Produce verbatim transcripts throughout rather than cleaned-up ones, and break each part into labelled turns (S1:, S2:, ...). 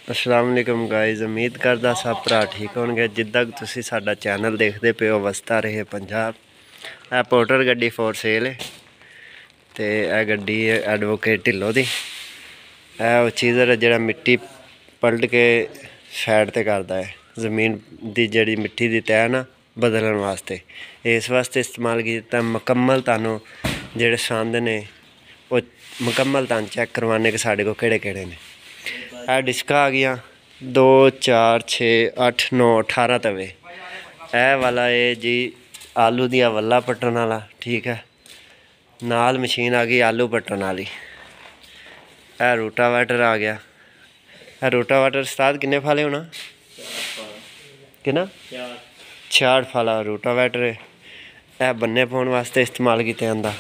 S1: अस्सलाम वालेकुम गाइस, उम्मीद करदा सब भरा ठीक होंगे। जिद्दां तुसी साडा चैनल देखते पे हो वसता रहे पंजाब। ए पोर्टर गड्डी फोर सेल है ते ए गड्डी एडवोकेट ढिल्लो दी। ए वो चीज़र जेह्ड़ा मिट्टी पलट के साइड ते करदा है, जमीन दी जेह्ड़ी मिट्टी दी तैह् ना बदलने वास्ते। इस वास्ते इस्तेमाल कीता। मुकम्मल तानू जेह्ड़े संद ने वो मुकम्मल तान चेक करवाने के साढ़े को केड़े केड़े ने। ए डिस्का आ गया दो चार छे अठ नौ अठारह तवे। ए वाला है जी आलू दिया वल्ला पट्टन वाला, ठीक है। नाल मशीन आ गई आलू पट्टन वाली। ए रोटावेटर आ गया। ए रोटावेटर उस्ताद किन्ने फाले होना किन्ना छियाठ फाला रोटावेटर है। ए बन्ने पाने वास्ते इस्तेमाल किया जाता।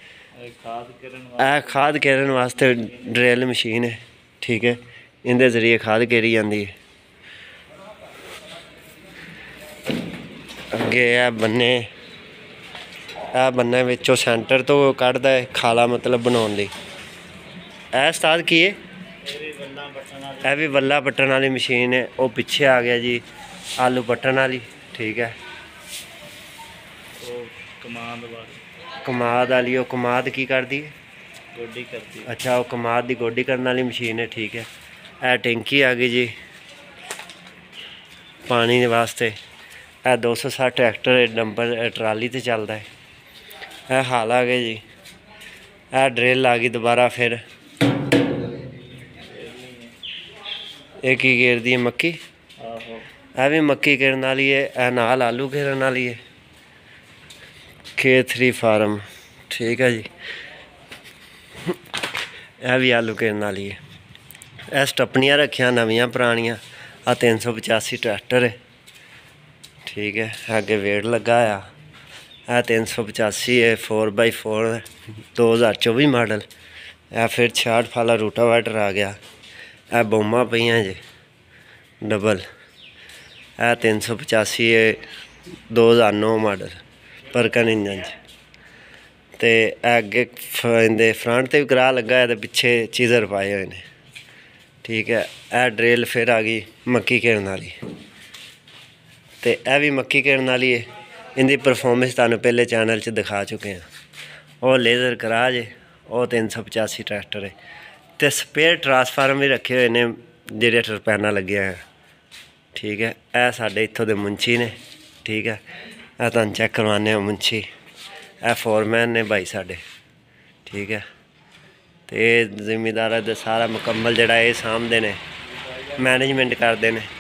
S1: ए खाद केरन वास्ते ड्रिल मशीन है, ठीक है। इंदे जरिए खाद केरी जाती है। अगे ए बन्ने ए बन्ने विचों सेंटर तो कढ़दा है खाला, मतलब बनाने लई। ए उस्ताद की है ए भी वल्ला पट्टन वाली मशीन है। वो पिछे आ गया जी आलू पट्टन वाली, ठीक है। कमाद वाली वो कमाद की करती है गोडी करती। अच्छा, वो कमाद की गोडी करने वाली मशीन है, ठीक है। ए टैंकी आ गई जी पानी वास्ते। ए दो सौ साठ ट्रैक्टर डंपर ट्राली ते चलता है। ए हाल आ गया जी। ए ड्रिल आ गई दोबारा फिर। एक ही घेरदी है मक्की। ए भी मक्की घेरन वाली है। ए नाल आलू घेरन वाली है। के थ्री फार्म, ठीक है जी। ए भी आलू घेरन वाली है। ए स्टपनियाँ रखियां नवियां पुरानियां। आ तीन सौ पचासी ट्रैक्टर है, ठीक है। अगे वेट लगा आ तीन सौ पचासी है फोर बाई फोर दो हज़ार चौबी मॉडल। ए फिर छियाठ फाला रोटावेटर आ गया। ए बोमा पईयां जी डबल। ए तीन सौ पचासी है दो हज़ार नौ मॉडल परकन इंजन ते अगे इंदे फ्रंट ते भी करा लगा है, पिछे चीज़र पाए हुए ने, ठीक है। ए ड्रिल फिर आ गई मक्की घेरन वाली ते ए भी मक्की घेरन वाली है। इनकी परफॉर्मेंस तुहानू पहले चैनल च दिखा चुके हैं। और लेज़र कराज है, वो तीन सौ पचासी ट्रैक्टर है। तो स्पेयर ट्रांसफार्म भी रखे हुए ने जेह्ड़े टरपैना लगे हैं, ठीक है। ए साडे इत्थों दे मुंशी ने, ठीक है। ए तुहानू चेक करवाने मुंशी। ए फोरमैन ने भाई साडे, ठीक है। तो ये जिमीदारा दा सारा मुकम्मल जड़ा ये सामभदे ने, मैनेजमेंट करते हैं।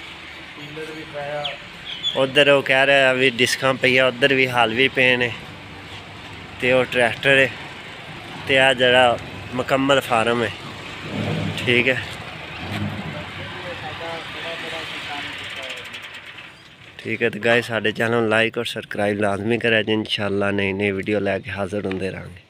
S1: उधर वो कह रहा भी डिस्कां पईया, उधर भी हाल भी पे ने। तो वो ट्रैक्टर है तो यह जड़ा मुकम्मल फार्म है, ठीक है। ठीक है। तो गाइस साडे चैनल लाइक और सब्सक्राइब लाजमी करें जी। इंशाअल्लाह नई नई वीडियो लैके हाजिर होंदे रहेंगे।